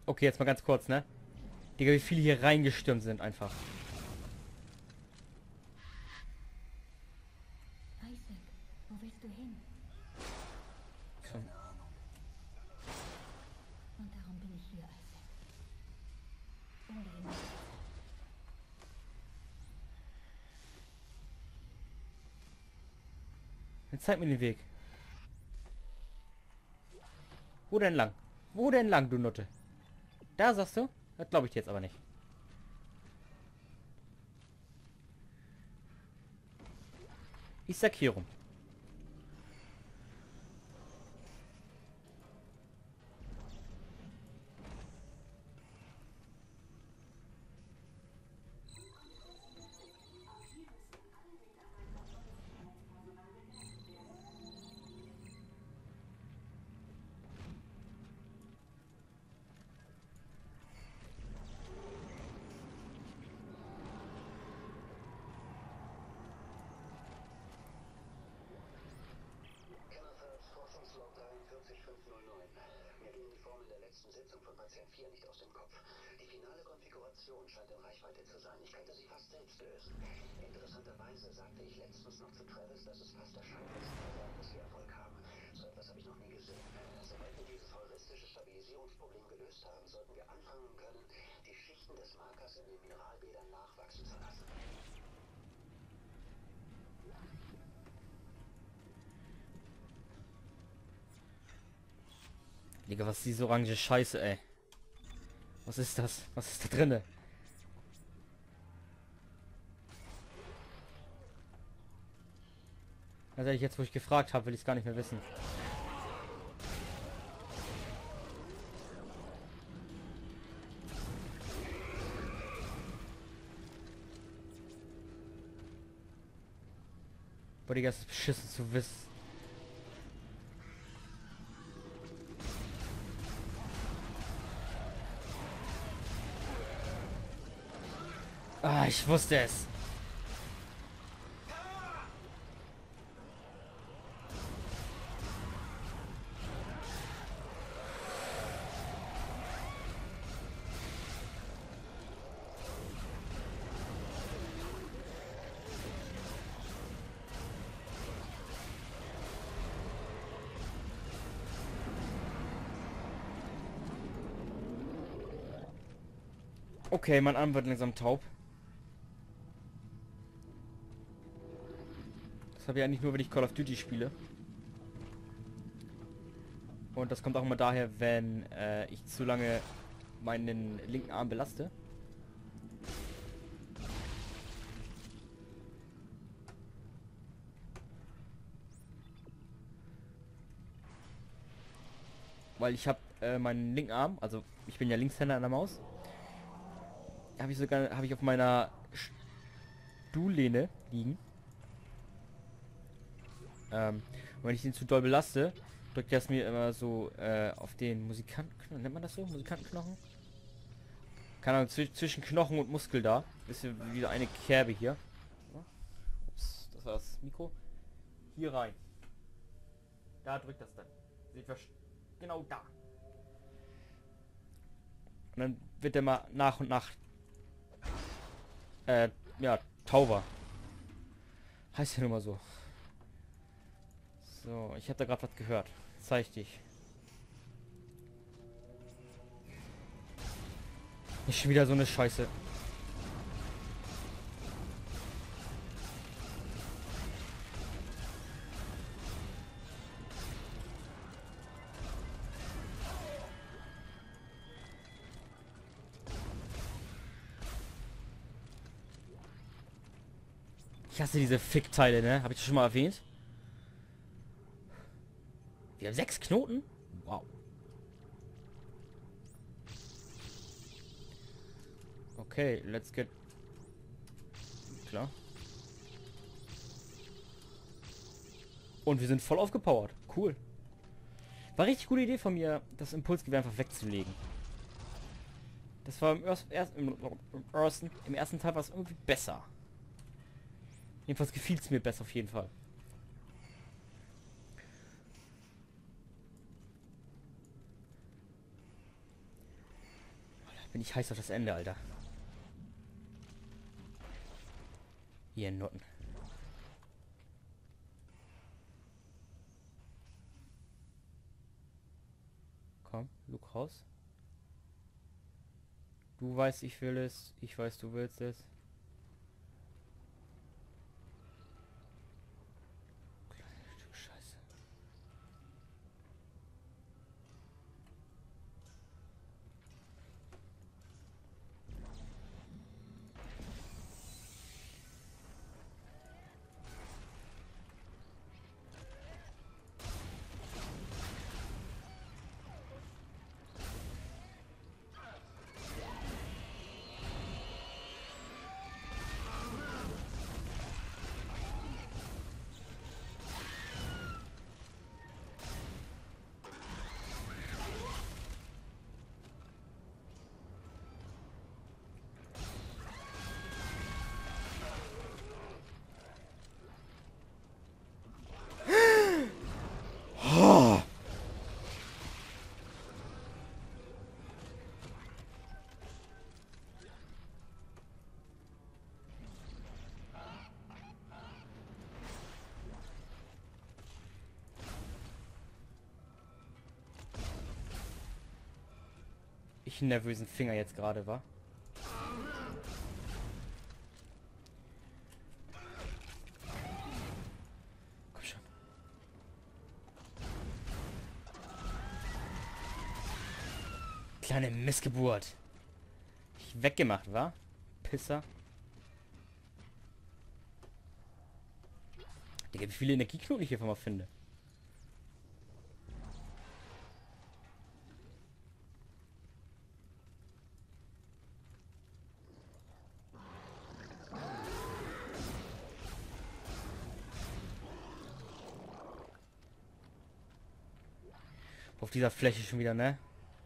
Okay, jetzt mal ganz kurz, ne? Digga, wie viele hier reingestürmt sind einfach. Isaac, wo willst du hin? So. Und darum bin ich hier, Isaac. Um dir hinaus. Jetzt zeig mir den Weg. Wo denn lang? Wo denn lang, du Nutte? Da sagst du? Das glaube ich dir jetzt aber nicht. Ich sag hier rum. Forschungslog 43509. Mir gingen die Formeln der letzten Sitzung von Patient 4 nicht aus dem Kopf. Die finale Konfiguration scheint in Reichweite zu sein. Ich könnte sie fast selbst lösen. Interessanterweise sagte ich letztens noch zu Travis, dass es fast erscheinend ist, dass wir Erfolg haben. So etwas habe ich noch nie gesehen. Sobald wir dieses heuristische Stabilisierungsproblem gelöst haben, sollten wir anfangen können, die Schichten des Markers in den Mineralbädern nachwachsen zu lassen. Digga, was ist diese orange Scheiße, ey? Was ist das? Was ist da drinne? Ganz ehrlich, jetzt wo ich gefragt habe, will ich es gar nicht mehr wissen. Boah, Digga, das ist beschissen zu wissen. Ah, ich wusste es. Okay, mein Arm wird langsam taub. Das habe ich eigentlich nur, wenn ich Call of Duty spiele. Und das kommt auch immer daher, wenn ich zu lange meinen linken Arm belaste. Weil ich habe meinen linken Arm, also ich bin ja Linkshänder an der Maus, habe ich auf meiner Stuhllehne liegen. Und wenn ich den zu doll belaste, drückt er es mir immer so auf den Musikantenknochen, nennt man das so? Musikantenknochen? Keine Ahnung, zwischen Knochen und Muskel da. Ist hier wieder eine Kerbe hier. Ups, das war das Mikro. Hier rein. Da drückt das dann. Seht ihr, genau da. Und dann wird der mal nach und nach ja, tauber. Heißt ja nun mal so. So, ich habe da gerade was gehört. Zeig dich. Nicht schon wieder so eine Scheiße. Ich hasse diese Fickteile, ne? Habe ich das schon mal erwähnt? Wir haben 6 Knoten? Wow. Okay, let's get... Klar. Und wir sind voll aufgepowert. Cool. War richtig gute Idee von mir, das Impulsgewehr einfach wegzulegen. Das war im ersten Teil war es irgendwie besser. Jedenfalls gefiel es mir besser auf jeden Fall. Bin ich heiß auf das Ende, Alter. Hier, Nutten. Komm, Luke raus. Du weißt, ich will es. Ich weiß, du willst es. Kleines Stück Scheiße. Ich einen nervösen Finger jetzt gerade, war. Komm schon. Kleine Missgeburt. Ich weggemacht, war? Pisser. Digga, wie viele Energieknoten ich hier mal finde. Auf dieser Fläche schon wieder, ne?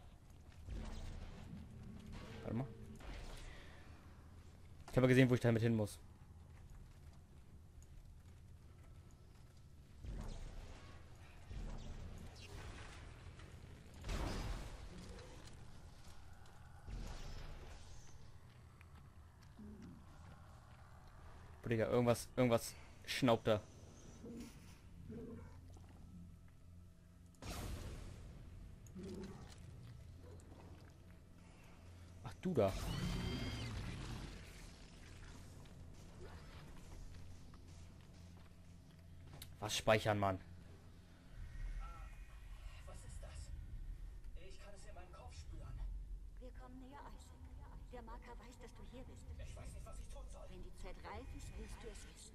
Warte mal. Ich habe gesehen, wo ich damit hin muss. Digga, irgendwas schnaubt da. Ach, du da. Was speichern, Mann? Was ist das? Ich kann es in meinem Kopf spüren. Wir kommen näher, Isaac. Der Marker weiß, dass du hier bist. Ich weiß nicht, was ich tun soll. Wenn die Zeit reif ist, wirst du es wissen.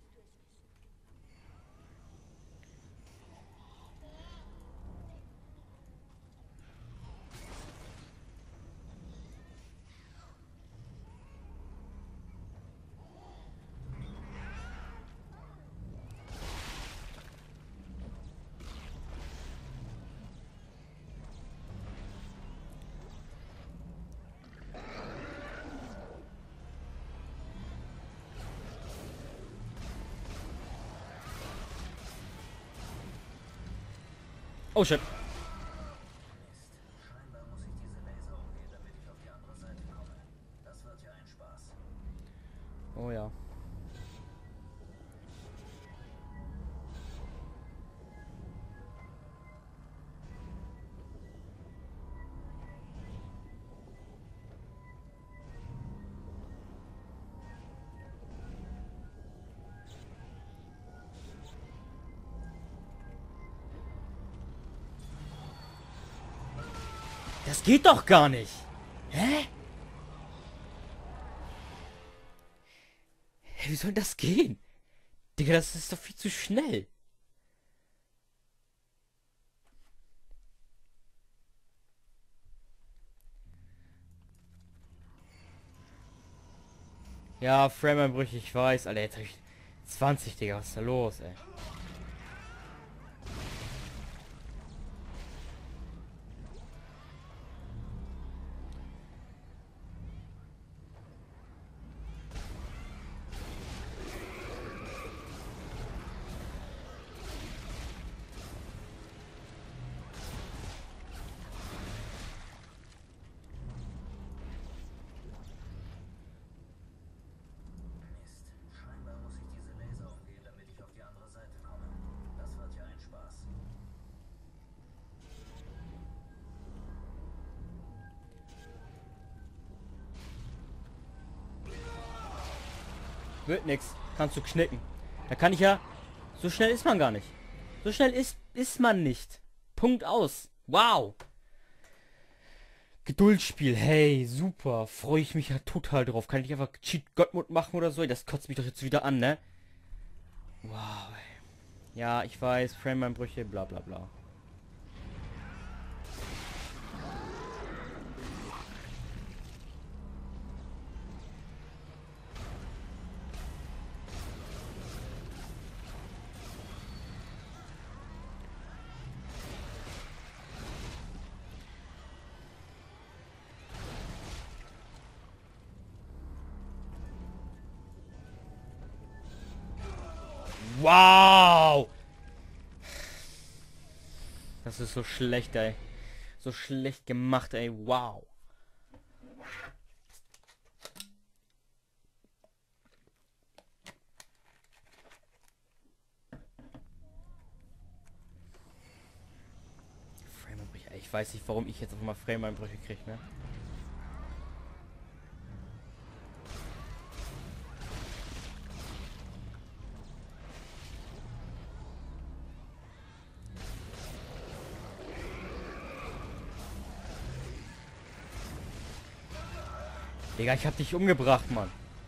Oh shit. Mist. Scheinbar muss ich diese Laser umgehen, damit ich auf die andere Seite komme. Das wird ja ein Spaß. Oh ja. Das geht doch gar nicht. Hä? Wie soll das gehen? Digga, das ist doch viel zu schnell. Ja, Frame-Einbrüche, ich weiß. Alter, jetzt hab ich 20, Digga. Was ist da los, ey? Wird nix. Kannst du knicken. Da kann ich ja... So schnell ist man gar nicht. So schnell ist man nicht. Punkt aus. Wow. Geduldsspiel. Hey, super. Freue ich mich ja total drauf. Kann ich einfach Cheat Gottmut machen oder so? Das kotzt mich doch jetzt wieder an, ne? Wow, ey. Ja, ich weiß. Frame-Einbrüche, bla bla bla. Wow! Das ist so schlecht, ey. So schlecht gemacht, ey. Wow. Frame-Einbrüche. Ey, ich weiß nicht, warum ich jetzt auf einmal Frame-Einbrüche kriege, ne? Digga, ich hab dich umgebracht, Mann.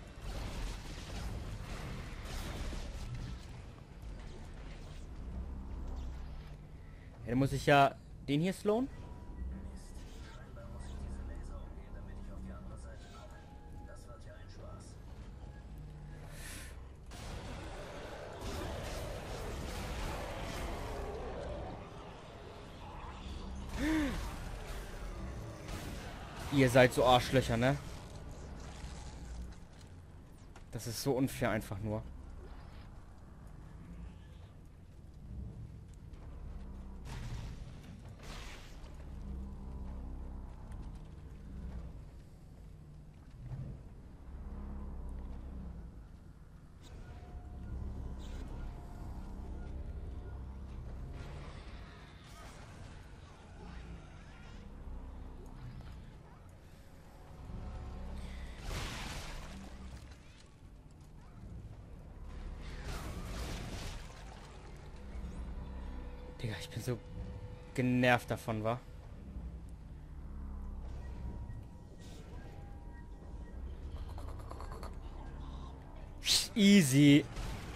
Ja, dann muss ich ja den hier slowen. Scheinbar muss ich diese Laser umgehen, damit ich auf die andere Seite komme. Das wird ja ein Spaß. Ihr seid so Arschlöcher, ne? Das ist so unfair einfach nur. Digga, ich bin so genervt davon, wa? Easy.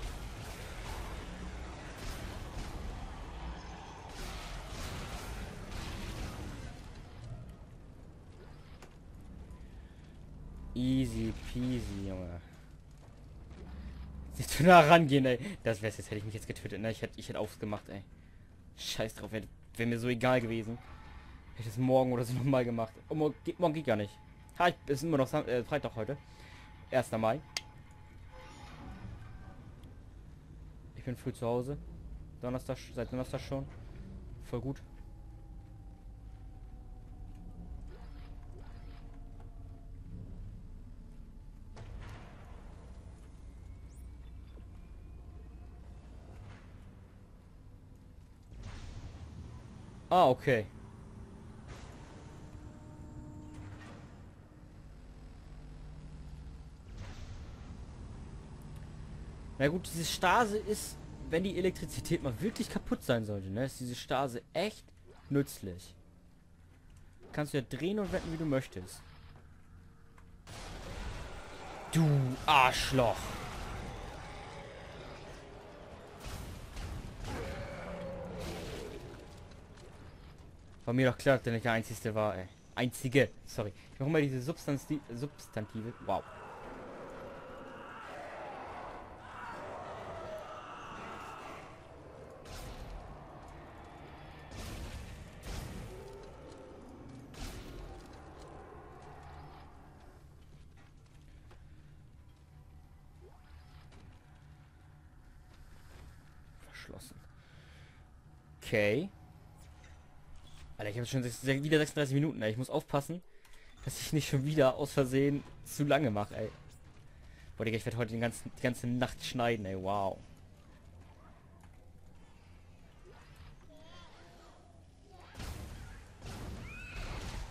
Easy peasy, Junge. Nicht zu nah rangehen, ey. Das wär's jetzt, hätte ich mich jetzt getötet, ne? Ich hätte aufgemacht, ey. Scheiß drauf, wäre mir so egal gewesen. Hätte ich es morgen oder so nochmal gemacht. Oh, morgen geht gar nicht. Ha, es ist immer noch Freitag heute. 1. Mai. Ich bin früh zu Hause. Donnerstag, seit Donnerstag schon. Voll gut. Ah, okay. Na gut, diese Stase ist, wenn die Elektrizität mal wirklich kaputt sein sollte, ne, ist diese Stase echt nützlich. Kannst du ja drehen und wenden, wie du möchtest. Du Arschloch. War mir doch klar, dass der nicht der Einzige war, ey. Einzige, sorry. Ich mache mal diese Substantive. Wow. Verschlossen. Okay. Alter, ich habe schon wieder 36 Minuten, ey. Ich muss aufpassen, dass ich nicht schon wieder aus Versehen zu lange mache, ey. Boah, Digga, ich werde heute die ganze Nacht schneiden, ey. Wow.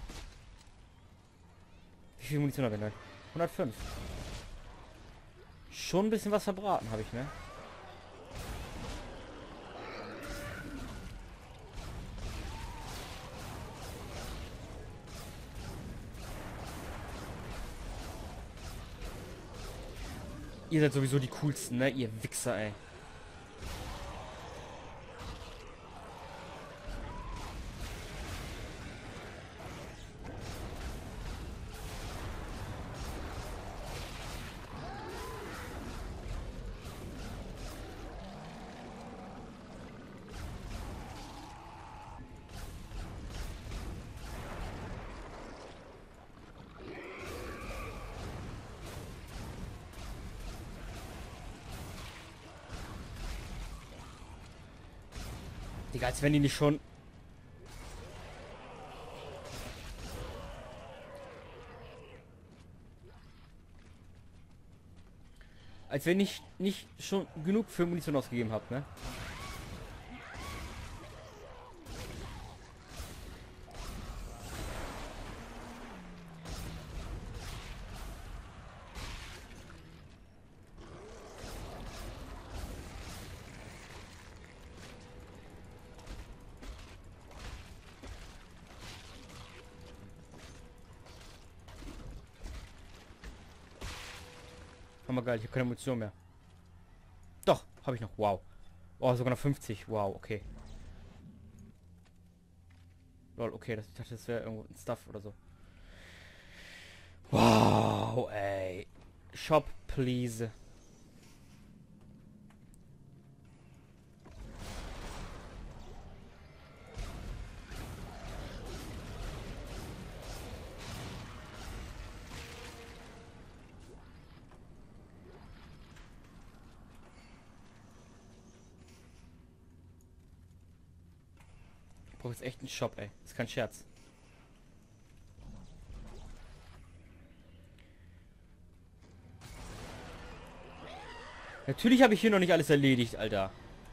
Wie viel Munition habe ich noch? 105. Schon ein bisschen was verbraten habe ich, ne? Ihr seid sowieso die coolsten, ne? Ihr Wichser, ey. Digga, als wenn die nicht schon... Als wenn ich nicht schon genug für Munition ausgegeben habe, ne? Hammer geil, ich habe keine Munition mehr. Doch, habe ich noch. Wow. Oh, sogar noch 50. Wow, okay. Lol, okay, ich dachte, das wäre irgendwo ein Stuff oder so. Wow, ey. Shop, please. Ich brauche jetzt echt einen Shop, ey. Das ist kein Scherz. Natürlich habe ich hier noch nicht alles erledigt, Alter.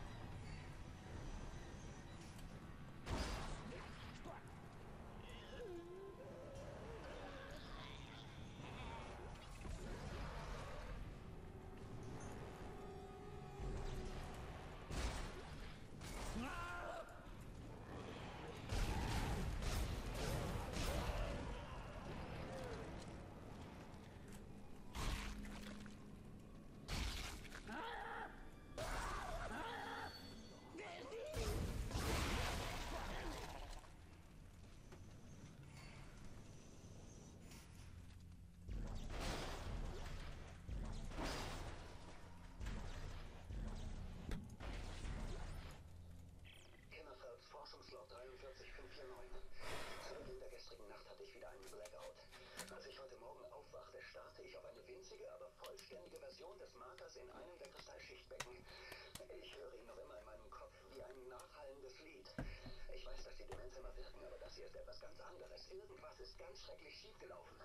Kimmerfelds Forschungslot 43549. Zu Beginn der gestrigen Nacht hatte ich wieder einen Blackout. Als ich heute Morgen aufwachte, starrte ich auf eine winzige, aber vollständige Version des Markers in einem der Kristallschichtbecken. Ich höre ihn noch immer in meinem Kopf wie ein nachhallendes Lied. Ich weiß, dass die Demenzhämmer wirken, aber das hier ist etwas ganz anderes. Irgendwas ist ganz schrecklich schiefgelaufen.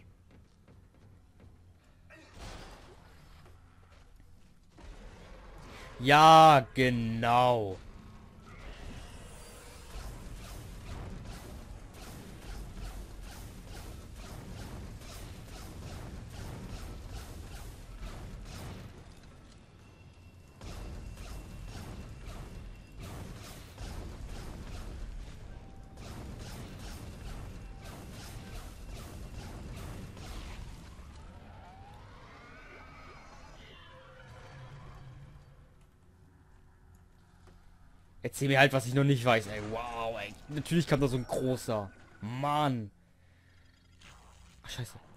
Ja, genau. Erzähl mir halt, was ich noch nicht weiß, ey. Wow, ey. Natürlich kam da so ein großer. Mann. Ach, scheiße.